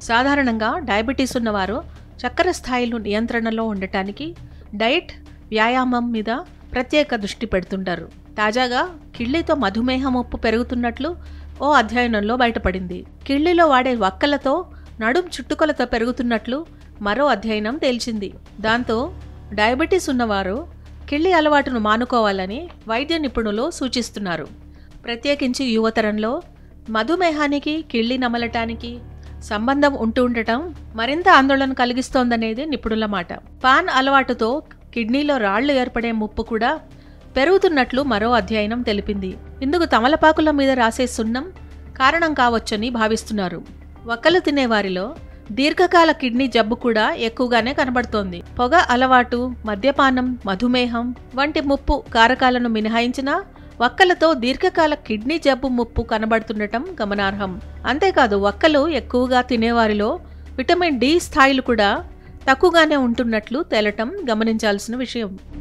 సాధారణంగా డయాబెటీస్ ఉన్నవారు చక్కెర స్థాయిలు నియంత్రణలో ఉండటానికి డైట్, వ్యాయామం మీద ప్రత్యేక దృష్టి పెడుతుంటారు. తాజాగా కిళ్ళితో మధుమేహ ముప్పు పెరుగుతున్నట్లు ఓ అధ్యయనంలో బయటపడింది. కిళ్ళిలో వాడే వక్కలతో నడుం చుట్టుకొలత పెరుగుతున్నట్లు మరో అధ్యయనం తేల్చింది. దాంతో డయాబెటీస్ ఉన్నవారు కిళ్ళి అలవాటును మానుకోవాలని వైద్య నిపుణులు సూచిస్తున్నారు. ప్రత్యేకించి యువతరంలో మధుమేహానికి, కిళ్ళి నమలటానికి సంబంధం ఉండటం మరింత ఆందోళన కలిగిస్తోందనేది నిపుణుల మాట. పాన్ అలవాటుతో కిడ్నీలో రాళ్లు ఏర్పడే ముప్పు కూడా పెరుగుతున్నట్లు మరో అధ్యయనం తెలిపింది. ఇందుకు తమలపాకుల మీద రాసే సున్నం కారణం కావచ్చని భావిస్తున్నారు. వక్కలు తినేవారిలో దీర్ఘకాల కిడ్నీ జబ్బు కూడా ఎక్కువగానే కనబడుతోంది. పొగ అలవాటు, మద్యపానం, మధుమేహం వంటి ముప్పు కారకాలను మినహాయించినా వక్కలతో దీర్ఘకాల కిడ్నీ జబ్బు ముప్పు కనబడుతుండటం గమనార్హం. అంతేకాదు వక్కలు ఎక్కువగా తినేవారిలో విటమిన్ డి స్థాయిలు కూడా తక్కువగానే ఉంటున్నట్లు తేలటం గమనించాల్సిన విషయం.